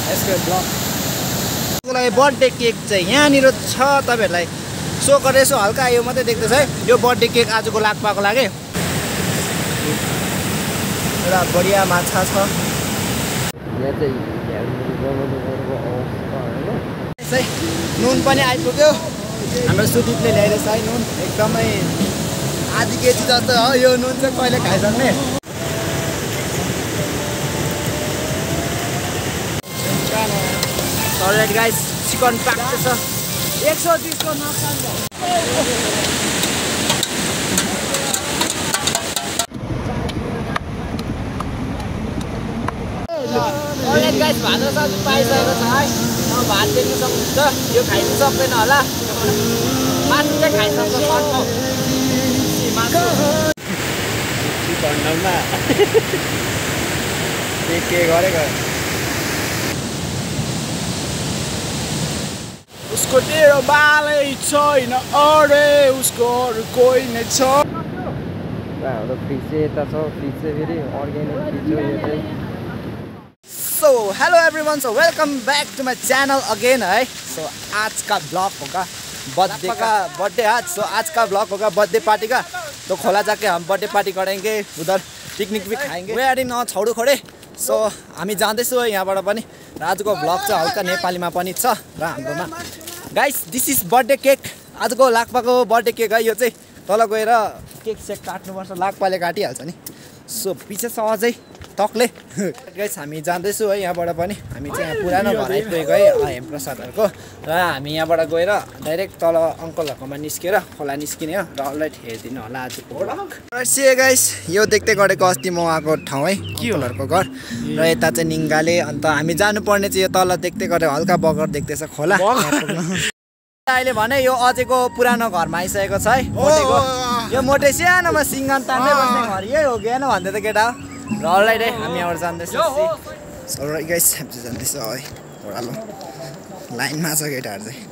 यसको ब्लगको लागि birthday cake चाहिँ यहाँनिर छ तपाईहरुलाई सो गरेर यसो हल्का यो मात्रै देख्दैछ है यो बर्थडे केक आजको लाग्पाको लागि एउटा बढिया माछा छ यहाँ चाहिँ नुन पनि आइपुग्यो हाम्रो सुदीपले ल्याइरहेछ है नुन एकदमै आधी केजी जस्तो हो यो नुन चाहिँ कहिले खाइसक्ने अलराइट गाइस चिकन पाक्दैछ 120 को नक्सान भयो अलराइट गाइस भात र सब्जी पाइसकेको छ है भात देख्न सक्नुहुन्छ यो खाइनु सक्दैन होला मासु चाहिँ खाइसक्छ सर्को मासु चिकनमा के गरेको उसको तेरो बालै छैन अरे उसको अरू कोही नै छ हाम्रो फ्रिज चाहिँ यता छ फ्रिज चाहिँ फेरि अर्ग्यानिक फ्रिज हो यो चाहिँ so hello everyone so welcome back to my channel again है सो आज का ब्लॉग होगा बर्थडे का बर्थडे आज सो आज का ब्लॉग होगा बर्थडे पार्टी का तो खोला जाके हम बर्थडे पार्टी करेंगे उधर पिकनिक भी खाएंगे वे आर इन छोडु खोडे सो हामी जाँदैछु यहाँबाट पनि र आजको ब्लग चाहिँ हल्का नेपालीमा पनि छ र हाम्रोमा guys this is birthday cake आजको लाग्पाको बर्थडे केक है यो चाहिँ तल गएर केक सेक काट्नुपर्छ लाग्पाले काटिहाल्छ नि सो पछि सहजै टकले गाइस हामी जाँदैछु है यहाँबाट पनि हामी चाहिँ यहाँ पुरानो घर आइपुगेको है हेमप्रसादहरूको र हामी यहाँबाट गएर डाइरेक्ट तल अङ्कलहरूकोमा निस्केर खोला निस्किने हो र अलराइट हेरिदिनु होला आजको ब्लग गाइस यो देख्दै गरेको अस्ति म आएको ठाउँ है अङ्कलहरूको घर र यता चाहिँ निङ्गाले अन्त हामी जानुपर्ने चाहिँ यो तल देख्दै गरेको हल्का बगर देख्दैछ खोला अहिले भने यो अझैको पुरानो घरमा आइसकेको छ है मोटेको यो मोटे सानोमा सिङ्गन तान्दै बस्ने घर यही हो कि होइन भन्दै त केटा हो र अलराइट है हामी यहाँबाट जाँदैछौँ अलराइट गाइस हामी चाहिँ जाँदैछ है ओह्रालो लाइनमा छ केटाहरू चाहिँ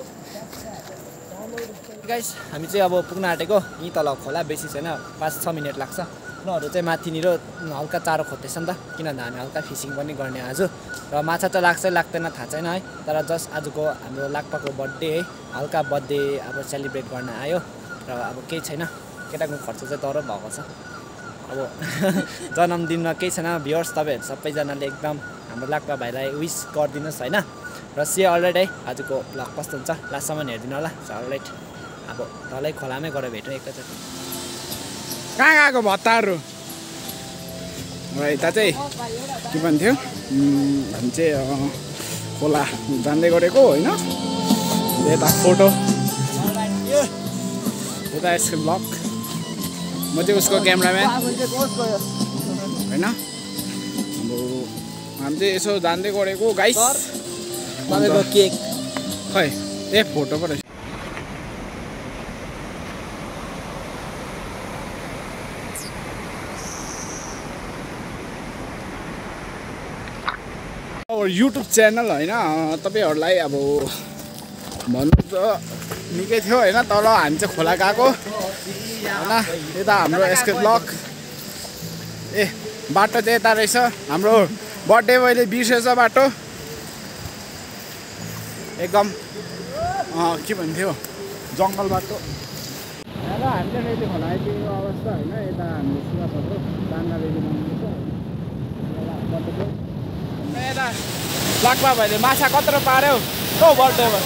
गाइस हामी चाहिँ अब पुग्न आँटेको यहीँ तल खोला बेसी छैन 5-6 मिनट लाग्छ उनीहरू चाहिँ माथिनिर हल्का चारो खोज्दैछ नि त किनभने हामी हल्का फिसिङ पनि गर्ने आज र माछा त लाग्छ लाग्दैन थाहा छैन है तर जस्ट आजको हाम्रो लाग्पाको बर्थडे है हल्का बर्थडे अब सेलिब्रेट गर्न आयो र अब केही छैन केटाको खर्च चाहिँ तर भएको छ अब जन्मदिनमा केही छैन भ्युअर्स तपाईँहरू सबैजनाले एकदम हाम्रो लाग्पा भाइलाई विस गरिदिनुहोस् होइन र अलराइट है आजको ब्लग कस्तो हुन्छ लास्टसम्म हेरिदिनु होला अलराइट अब तलै खोलामै गएर भेटौँ एकैचोटि कहाँ गएको भत्ताहरू यता चाहिँ के भन्थ्यो हामी चाहिँ खोला जाँदै गरेको होइन यता फोटो यता यसको ब्लग म चाहिँ उसको क्यामेराम्यान होइन अब हामी चाहिँ यसो जाँदै गरेको गाइस तपाईँको केक खै ए फोटो पो रहेछ युट्युब च्यानल होइन तपाईँहरूलाई अब भन्नु त निकै थियो होइन तर हामी चाहिँ खोला गएको होइन यता हाम्रो यसको ब्लग ए बाटो चाहिँ यता रहेछ हाम्रो बर्थडे मैले बिर्सेछ बाटो एकदम के भन्थ्यो जङ्गल बाटो र हामी चाहिँ रेली खोला आइपुगेको अवस्था होइन यता हाम्रो सुवासहरू बाङ्गा रेली बनाउँदैछ यता लाग्पा भाइले माछा कत्रो पार्यो हो बर्थडेमा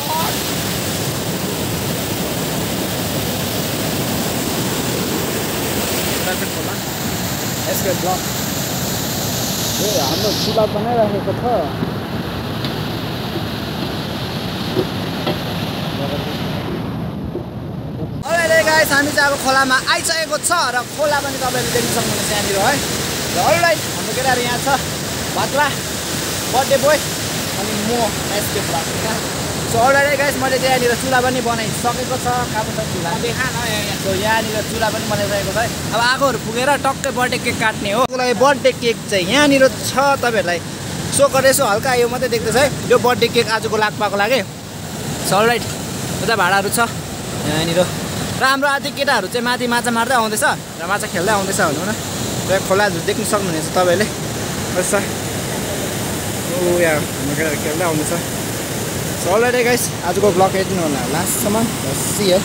खोला यसको ब्लग ए हाम्रो चुला बनाइराखेको छ अलराइट गाइस हामी चाहिँ अब खोलामा आइसकेको छ र खोला पनि तपाईँले देख्न सक्नुहुन्छ यहाँनिर है र अलराइट हाम्रो केटाहरू यहाँ छ भातला बर्थडे बोय अनि म एसके ब्लग होइन सो अलराइट गाइस मैले चाहिँ यहाँनिर चुला पनि बनाइसकेको छ कहाँ छ चुला सो यहाँनिर चुला पनि बनाइरहेको छ है अब आगोहरू पुगेर टक्कै बर्थडे केक काट्ने हो त्यसको लागि बर्थडे केक चाहिँ यहाँनिर छ तपाईँहरूलाई सो गरेर यसो हल्का यो मात्रै देख्दैछ है यो बर्थडे केक आजको लाग्पाको लागि सो अलराइट उता भाँडाहरू छ यहाँनिर र हाम्रो आदि केटाहरू चाहिँ माथि माछा मार्दै आउँदैछ र माछा खेल्दै आउँदैछ भनौँ न र खोलाहरू देख्न सक्नुहुनेछ तपाईँले बस यहाँ हाम्रो केटाहरू खेल्दै आउँदैछ। सो अलरेडी गाइस आजको ब्लग हेर्नु होला लास्टसम्म। सी है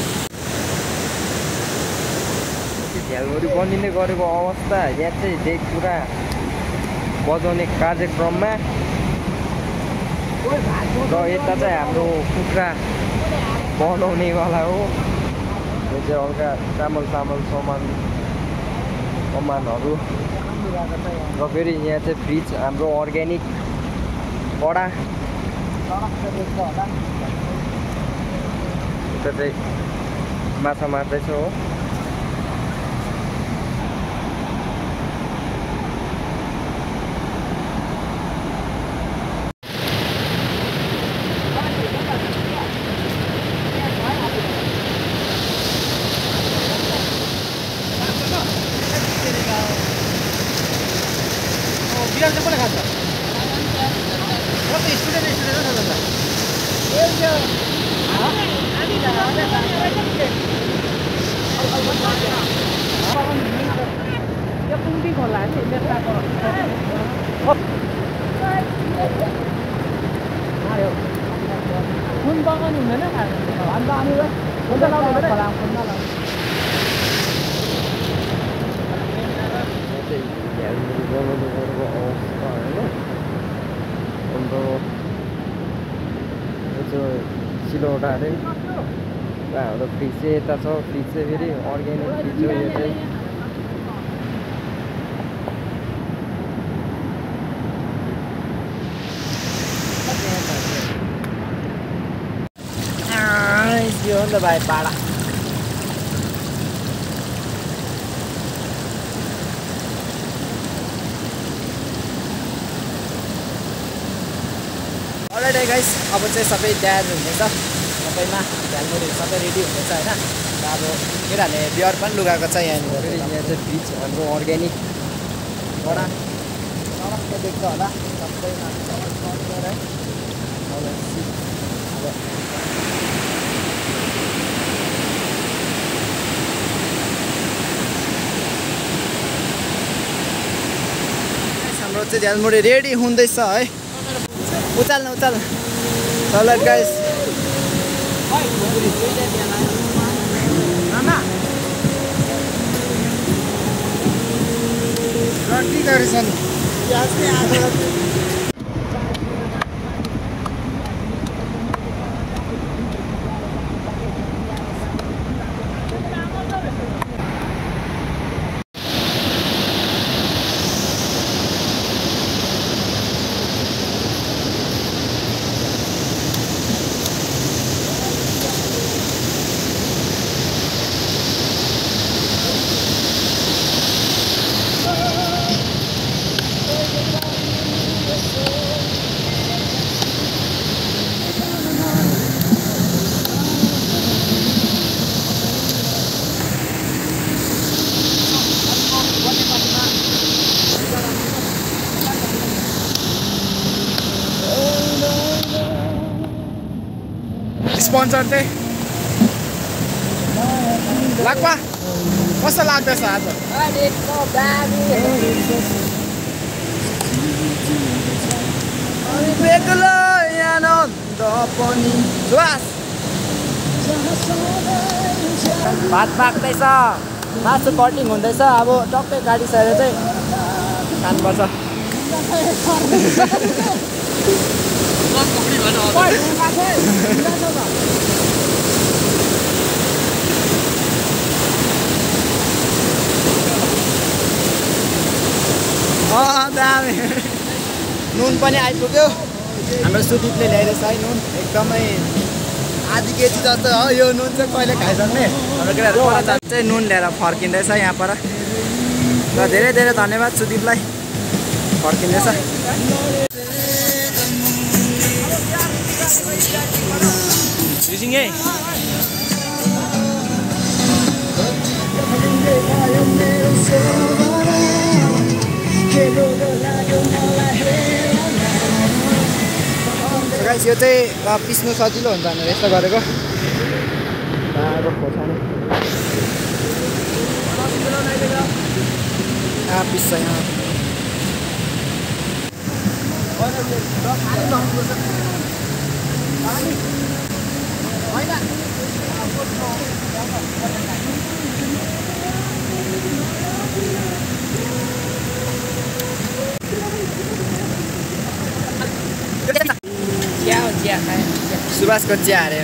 झ्यालमुरी बनिने गरेको अवस्था यहाँ चाहिँ डेक पुरा बजाउने कार्यक्रममा र यता चाहिँ हाम्रो कुखुरा बनाउनेवाला हो। यो चाहिँ हल्का चामल सामानहरू र फेरि यहाँ चाहिँ फ्रिज हाम्रो अर्ग्यानिक कडा उता चाहिँ माछा मार्दैछ हो। सिलौटा अरे हाम्रो फ्रिज चाहिँ यता छ। फ्रिज चाहिँ फेरि अर्ग्यानिक फ्रिज हो यो चाहिँ। यो हो नि त भाइ पाडा। अलरेडी गाइस अब चाहिँ सबै तयार हुँदैछ। सबैमा झ्यालमुरीहरू सबै रेडी हुँदैछ होइन। र अब केटाहरूले बियर पनि लुगाएको छ यहाँनिर। फेरि यहाँ चाहिँ फ्रिज हाम्रो अर्ग्यानिक कडा सडक देख्छ होला सबैमा है। हाम्रो चाहिँ झ्यालमुरी रेडी हुँदैछ है। उचाल्नु चल गाइस। रड्डी गरेछ नि स्पोन्सर चाहिँ लाग्पा कस्तो लाग्दैछ आज? बेग्लो आनन्द पनि भात पाक्दैछ, मासु कटिङ हुँदैछ। अब टक्कै काटिसकेर चाहिँ खानुपर्छ। दामी नुन पनि आइपुग्यो। हाम्रो सुदीपले ल्याइरहेछ है नुन, एकदमै आधी केजी जस्तो हो यो नुन चाहिँ कहिले खाइसक्ने। हाम्रो केटाहरू चाहिँ नुन ल्याएर फर्किँदैछ यहाँ पर। र धेरै धेरै धन्यवाद सुदीपलाई, फर्किँदैछ। गाइस यो चाहिँ पिस्नु सजिलो हुन्छ भनेर यस्तो गरेको। पिस्छ यहाँ सुभाषको चिया अरे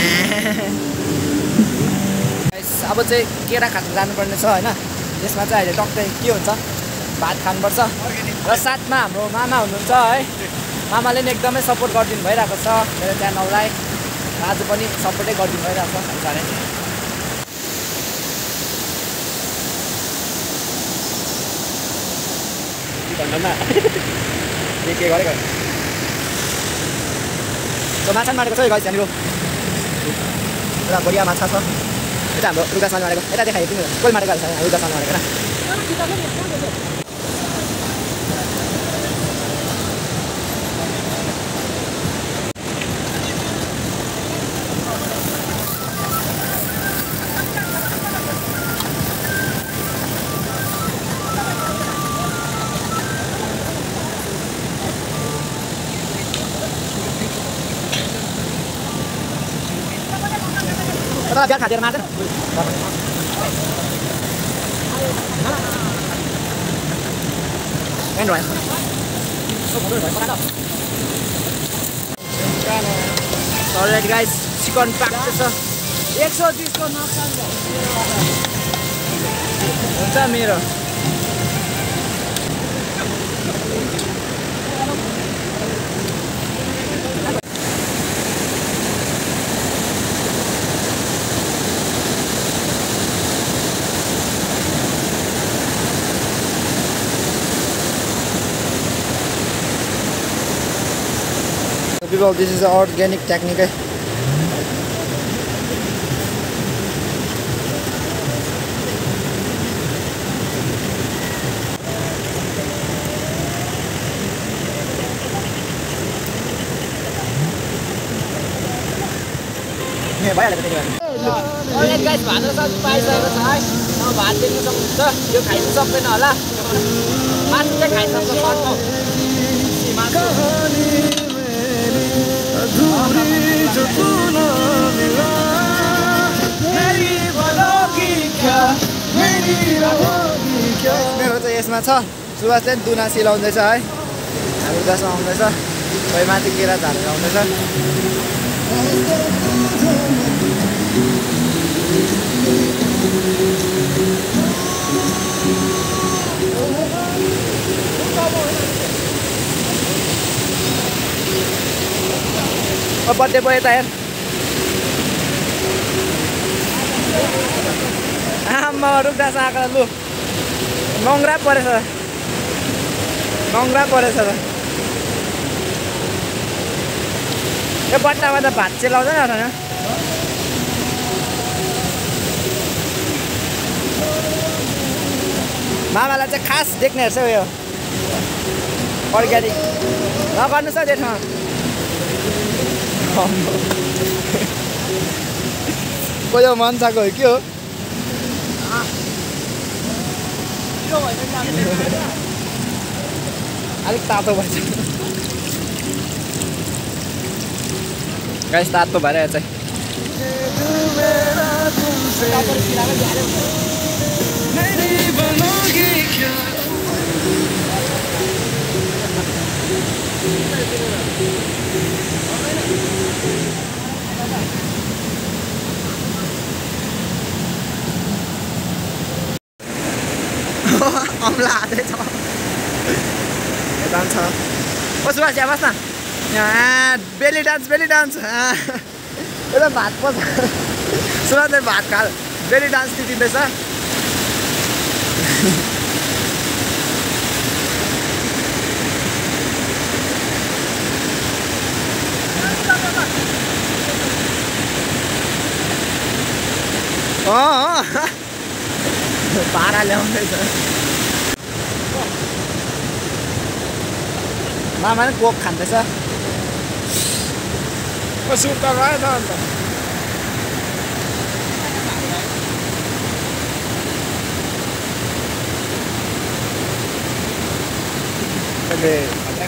अब चाहिँ केरा खान जानुपर्ने छ होइन। यसमा चाहिँ अहिले टक्कै के हुन्छ भात खानुपर्छ र साथमा हाम्रो मामा हुनुहुन्छ है। मामाले नि एकदमै सपोर्ट गरिदिनु भइरहेको छ मेरो च्यानललाई। आज पनि सपोर्टै गरिदिनु भइरहेको छ साह्रै। के गरेको माछा मारेको छ गाइस यहाँनिर एउटा बढिया माछा छ। यता हाम्रो रुगासमा मारेको यता देखायो तिमीहरू कोही मारेको छ रुगासमा मारेको होइन। biar hadir makan. Android. Alright guys, chicken pack छ 130 को नक्सान हुन्छ मेरो। People, this is an organic technique. Alright guys, भात र सब्जी पाइसकेको छ है। अब भात देख्न सक्नुहुन्छ। यो खाइन सक्दैन होला। मासु चाहिँ खाइन सक्छ सर्टमा। मासु मेरो चाहिँ यसमा छ। सुभाषले दुना सिलाउँदैछ है। हाम्रो जसमा आउँदैछ कोही माथि केरा झारेर आउँदैछ। बर्थडे बोय त हेर आमा रुख्दा साका लु नङ्ग्रा परेछ त यो बट्टामा त भात चलाउँदैन होला न। मामालाई चाहिँ खास देख्ने हेर्छ यो अर्ग्यानिक नगर्नु छ त्यसमा। कोही मन छाको हो कि हो अलिक तातो भएछ गाइस, तातो भएर चाहिँ अम्ला हातै छ छ। ओ सुभाष यहाँ बस् न। यहाँ बेली डान्स एउटा भात पो सुभाषले भात खा बेली डान्स दिँदैछ। पारा ल्याउँदैछ। मामा नि कोक खाँदैछ। सुट त गएछ अन्त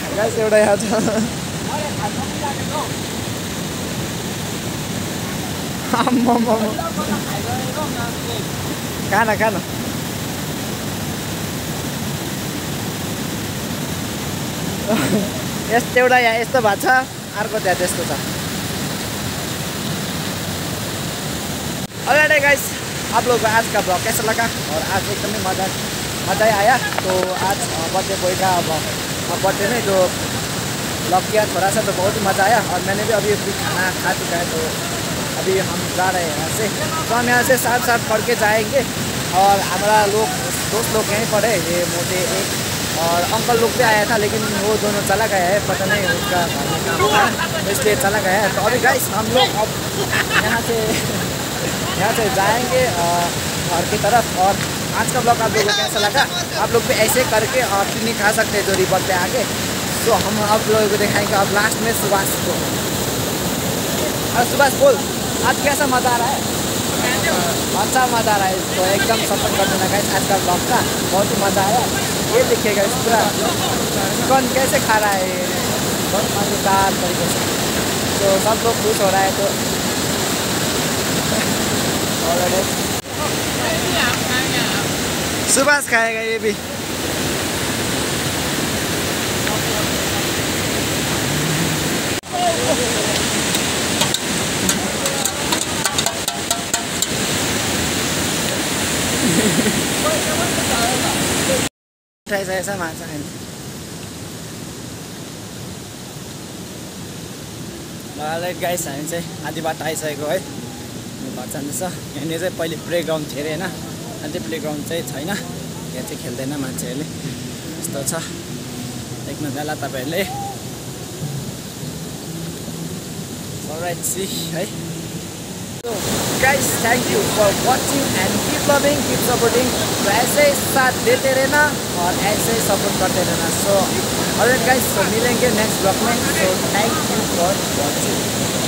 गाइस एउटा यहाँ छ खाना खाना यस्तो एउटा यहाँ यस्तो भएको छ अर्को त्यहाँ त्यस्तो छ ऑलराइट गाइस आप लोगों को आज का ब्लॉग कैसा लगा और आज एकदम मज़ा ही आया तो आज बर्थडे बॉय का बर्थडे में जो ब्लॉग किया थोड़ा सा तो बहुत ही मज़ा आया और मैंने भी अभी खाना खा चुका है तो अभी हम जा रहे हैं यहाँ से तो हम यहाँ से साथ साथ पढ़ के जाएंगे और हमारा दोस्त लोग यहीं पढ़े ये मोटे एक और अंकल लोग भी आया था लेकिन वो दोनों चला गया है पता नहीं उसका घर में काम था तो इसलिए चला गया है तो अभी गाइस हम लोग अब यहाँ से जाएंगे घर की तरफ और आज का ब्लॉग आप लोगों को कैसा लगा आप लोग भी ऐसे करके और पिकनिक खा सकते हैं जो रिवर पे आके तो हम आप लोगों को दिखाएंगे अब लास्ट में सुभाष को और सुभाष बोल आज कैसा मज़ा आ रहा है अच्छा मज़ा आ रहा है तो एकदम सपोर्ट कर देना गाइस आज का ब्लॉग का बहुत ही मज़ा आया ये देखिएगा इस पूरा चिकन कैसे खा रहा है बहुत मज़ेदार तरीके से तो सब लोग खुश हो रहा है तो सुभाष खाएगा ये भी ऐसा माछा खाने गाइस हामी चाहिँ आधी बाटो आइसकेको है घर जाँदैछ यहाँनिर चाहिँ पहिले प्लेग्राउन्ड थियो अरे होइन अहिले प्लेग्राउन्ड चाहिँ छैन यहाँ चाहिँ खेल्दैन मान्छेहरूले यस्तो छ देख्नु होला तपाईँहरूले अलराइट सी है तो guys thank you for watching and keep loving keep supporting तो ऐसे ही साथ देते रहना और ऐसे ही सपोर्ट करते रहना सो ऑलराइट गाइस तो मिलेंगे नेक्स्ट ब्लॉग में so thank you for watching